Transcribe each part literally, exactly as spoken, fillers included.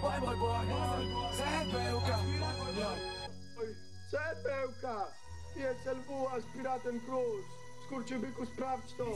Sepełka! Jest L W, a z piratem Cruz. Skurczybyku, sprawdź to!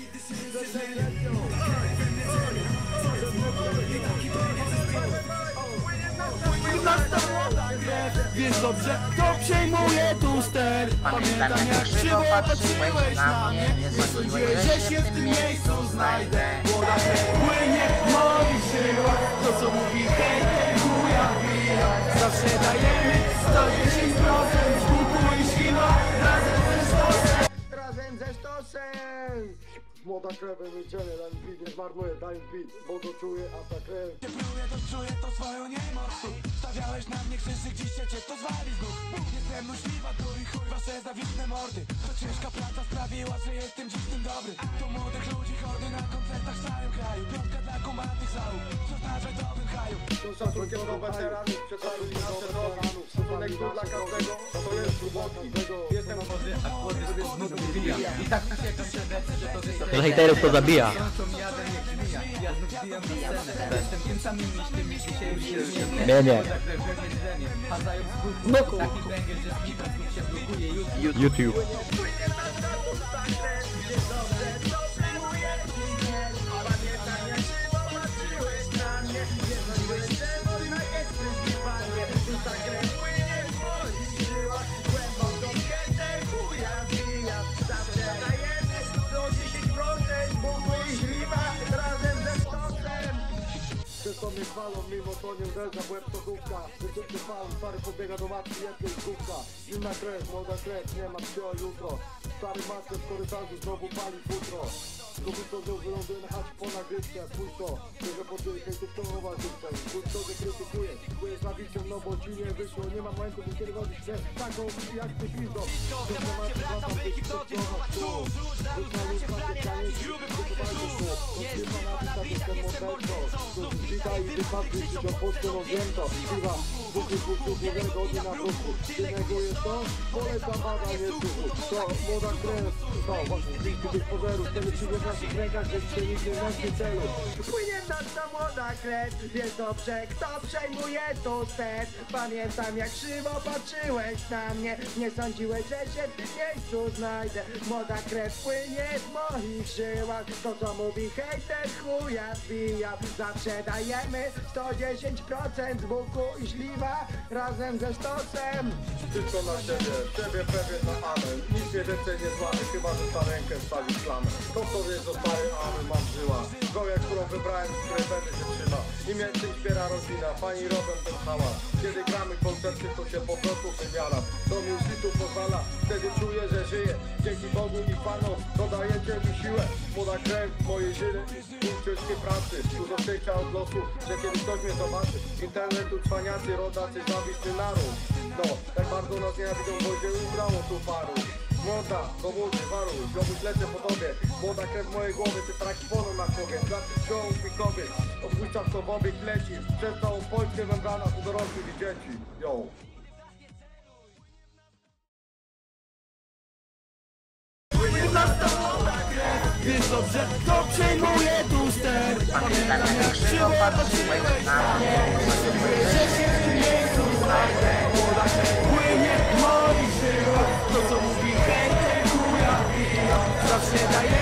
Wiesz dobrze, kto przejmuje tu ster. Pamiętam jak krzywo patrzyłeś na mnie. Nie sądziłeś, że się w tym miejscu znajdę. Woda płynie w moich żyłach. To co mówi hejter, chuja wbija. Zawsze dajemy sto dziesięć procent z buku i ślima. Razem ze sztosem. Razem ze sztosem! Młoda krew, milczenie, daj mi beat, nie zmarnuję, daj mi beat, bo to czuję, a ta krew. Nie pluję, to czuję to swoją niemoc. Stawiałeś na mnie krzyżyk, dziś się cię to zwali z nóg. Jestem myśliwa, tu i chuj wasze zawitne mordy. To ciężka praca sprawiła, że jestem dziś tym dobry. To młodych ludzi, hordy na koncertach w całym kraju. Piątka dla kumatych załóg, co znaczy dobrym kraju. Z szacunkiem do weteranów, przecałuj nasze drogi. Szacunek tu dla każdego, to jest głęboki. Jestem młody, a młody sobie znów wybija. I tak uciekam przed lepszy, że to wysokie. Że hejterów to zabija. Ja znów wbijam na scenę. Jestem tym samym niż tym, jeśli się już nie Nie, nie. No ku. Taki węgiel, że z nikim się blokuje YouTube. YouTube. Często mnie chwalą, mimo to nie uderza w łeb to główka. Wyciągnie falą, stary podbiega do matki, jednej z główka. Zimna krew, młoda krew, nie ma się o jutro. Stary master w korytarzu znowu pali futro. Kobietą że wyląduje na chacie po nagrywce. Spójrz to, że poczuje hejtów to chowa żywca. Spójrz to, że krytykuje, bo jest zawicem, no bo ci nie wyszło. Nie ma momentu, by kiedy robisz się taką jak ty pizdo. To nie ma się wracam, by ci to ma tu. Wyszła już na spotkanie, gruby witaj i wypadki się do Polskę, no wiem to. Piwa, buty, buty, jednego godzi na puszku. Ty negujesz to? Polecam bada, nie słuchu. To młoda krew, to właśnie zbliżki tych pozerów. Wtedy ci w naszych rękach, że się nigdy na tym celu. Płynie nasza młoda krew, wiesz dobrze, kto przejmuje tu ster. Pamiętam jak krzywo patrzyłeś na mnie. Nie sądziłeś, że się w tym miejscu znajdę. Młoda krew płynie w moich żyłach. To co mówi hejter, chuja wbija. Zawsze dajemy sto dziesięć procent z buku i śliwa razem ze sztosem. Tylko na siebie, ciebie pewien na amen. Nic mnie więcej nie złamy, chyba że ta rękę wstawi w klamę. To co wiesz, że stary amen mam żyła. Drogę, którą wybrałem, z której będę się trzyma. I mnie tym wspiera rodzina, pani robią ten hałas. Kiedy gramy koncerty, to się po prostu wymiaram. To mi tu pozwala, wtedy czuję, że żyję. Dzięki Bogu i Panom, dodajecie mi siłę. Młoda krew, moje żyły, pół ciężkiej pracy. Dużo szczęścia od losu, że kiedy ktoś mnie zobaczy. Internetu cwaniacy, rodacy, zawistny naród. No, tak bardzo nas nienawidzą, bo się ubrało tu paru. Młoda, komórki, waruj, ziomuś lecę po tobie. Młoda krew w mojej głowie, ty traki płoną na głowie. Dla tych książek i kobiet, opuszczam to w obieg leci. Przez całą Polskę membrana u dorosłych i dzieci. Yo. Wiesz dobrze, kto przejmuje tu ster. Pamiętam jak krzywo patrzyłeś na mnie. Nie sądziłeś, że się w tym miejscu znajdę. Woda płynie w moich żyłach. To co mówi hejter, chuja wbija. Zawsze daje